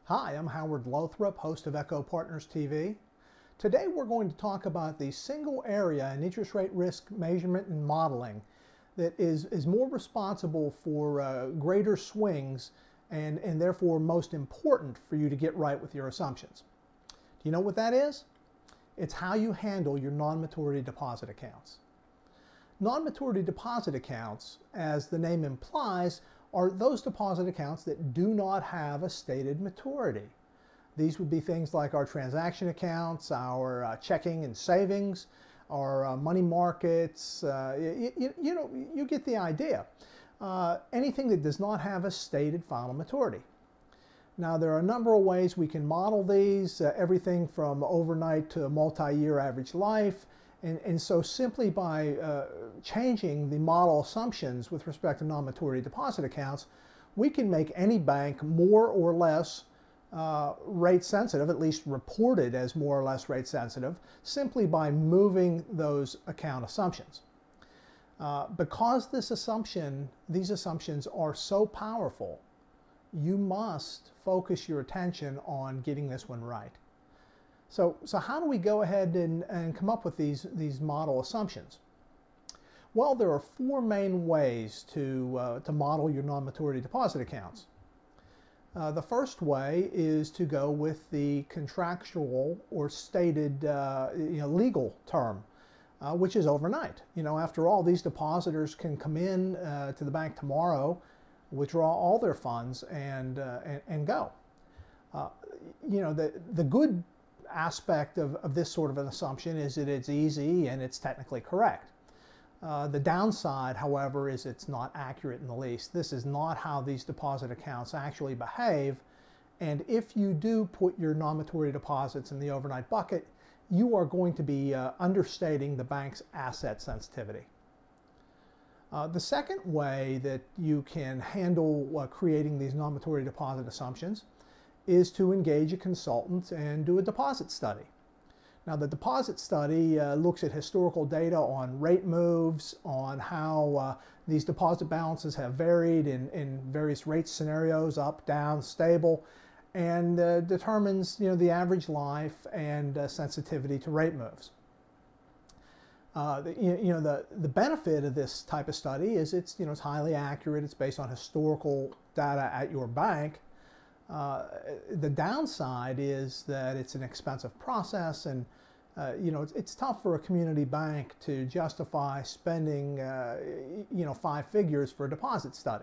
Hi, I'm Howard Lothrop, host of Echo Partners TV. Today we're going to talk about the single area in interest rate risk measurement and modeling that is more responsible for greater swings and therefore most important for you to get right with your assumptions. Do you know what that is? It's how you handle your non-maturity deposit accounts. Non-maturity deposit accounts, as the name implies, are those deposit accounts that do not have a stated maturity. These would be things like our transaction accounts, our checking and savings, our money markets. You get the idea. Anything that does not have a stated final maturity. Now, there are a number of ways we can model these, everything from overnight to multi-year average life. And so simply by changing the model assumptions with respect to non-maturity deposit accounts, we can make any bank more or less rate sensitive, at least reported as more or less rate sensitive, simply by moving those account assumptions. Because these assumptions are so powerful, you must focus your attention on getting this one right. So how do we go ahead and come up with these model assumptions? Well, there are four main ways to model your non-maturity deposit accounts. The first way is to go with the contractual or stated legal term, which is overnight. After all, these depositors can come in to the bank tomorrow, withdraw all their funds, and go. The good aspect of this sort of an assumption is that it's easy and it's technically correct. The downside, however, is it's not accurate in the least. This is not how these deposit accounts actually behave, and if you do put your non-maturity deposits in the overnight bucket, you are going to be understating the bank's asset sensitivity. The second way that you can handle creating these non-maturity deposit assumptions is to engage a consultant and do a deposit study. Now, the deposit study looks at historical data on rate moves, on how these deposit balances have varied in various rate scenarios, up, down, stable, and determines the average life and sensitivity to rate moves. The benefit of this type of study is it's highly accurate. It's based on historical data at your bank. The downside is that it's an expensive process, and it's tough for a community bank to justify spending 5 figures for a deposit study.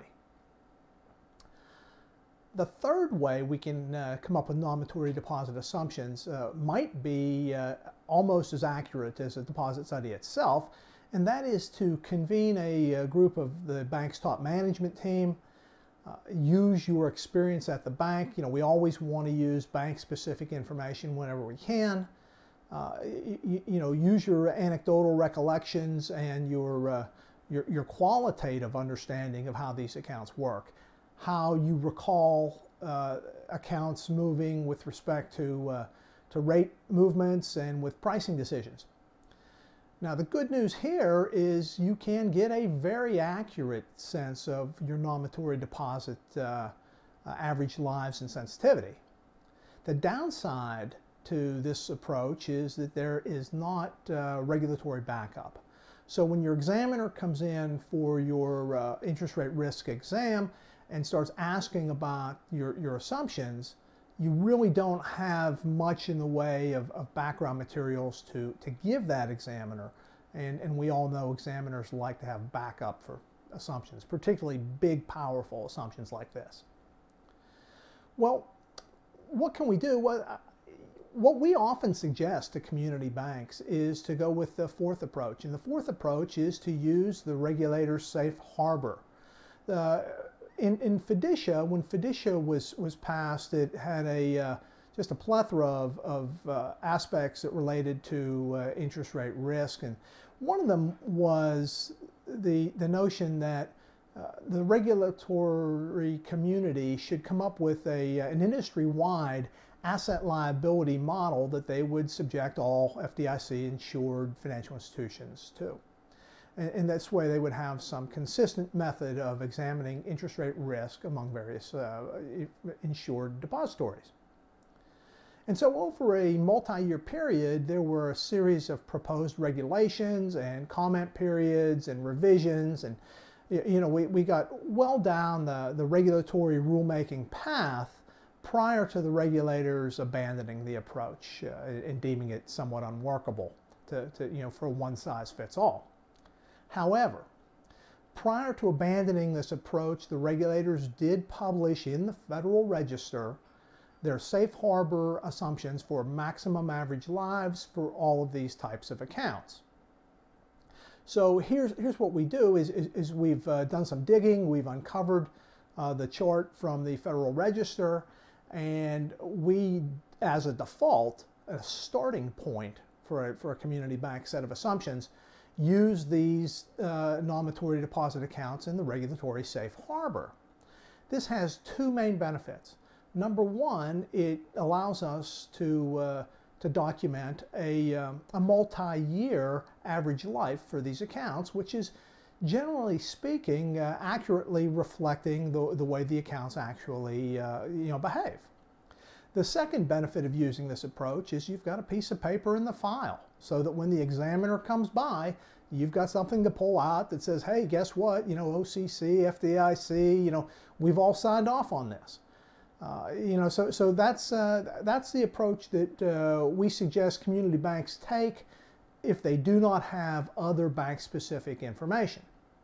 The third way we can come up with non-maturity deposit assumptions might be almost as accurate as a deposit study itself, and that is to convene a group of the bank's top management team. Use your experience at the bank. We always want to use bank-specific information whenever we can. Use your anecdotal recollections and your qualitative understanding of how these accounts work, how you recall accounts moving with respect to rate movements and with pricing decisions. Now, the good news here is you can get a very accurate sense of your non-maturity deposit average lives and sensitivity. The downside to this approach is that there is not regulatory backup. So when your examiner comes in for your interest rate risk exam and starts asking about your assumptions, you really don't have much in the way of background materials to give that examiner. And we all know examiners like to have backup for assumptions, particularly big, powerful assumptions like this. Well, what can we do? What we often suggest to community banks is to go with the fourth approach. And the fourth approach is to use the regulator's safe harbor. In FIDICIA, when FIDICIA was passed, it had just a plethora of aspects that related to interest rate risk, and one of them was the notion that the regulatory community should come up with an industry-wide asset liability model that they would subject all FDIC insured financial institutions to. And this way they would have some consistent method of examining interest rate risk among various insured depositories. And so over a multi-year period, there were a series of proposed regulations and comment periods and revisions, and we got well down the regulatory rulemaking path prior to the regulators abandoning the approach and deeming it somewhat unworkable for a one-size-fits-all. However, prior to abandoning this approach, the regulators did publish in the Federal Register their safe harbor assumptions for maximum average lives for all of these types of accounts. So here's what we do is we've done some digging, we've uncovered the chart from the Federal Register, and we, as a default, a starting point for a community bank set of assumptions, use these non-maturity deposit accounts in the regulatory safe harbor. This has two main benefits. Number one, it allows us to document a multi-year average life for these accounts, which is, generally speaking, accurately reflecting the way the accounts actually behave. The second benefit of using this approach is you've got a piece of paper in the file, so that when the examiner comes by, you've got something to pull out that says, hey, guess what, OCC, FDIC, we've all signed off on this. So that's the approach that we suggest community banks take if they do not have other bank-specific information.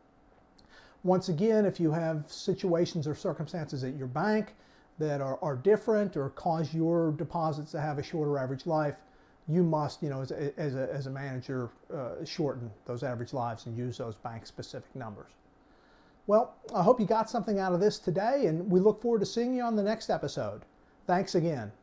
Once again, if you have situations or circumstances at your bank that are different or cause your deposits to have a shorter average life, you must, as a manager, shorten those average lives and use those bank-specific numbers. Well, I hope you got something out of this today, and we look forward to seeing you on the next episode. Thanks again.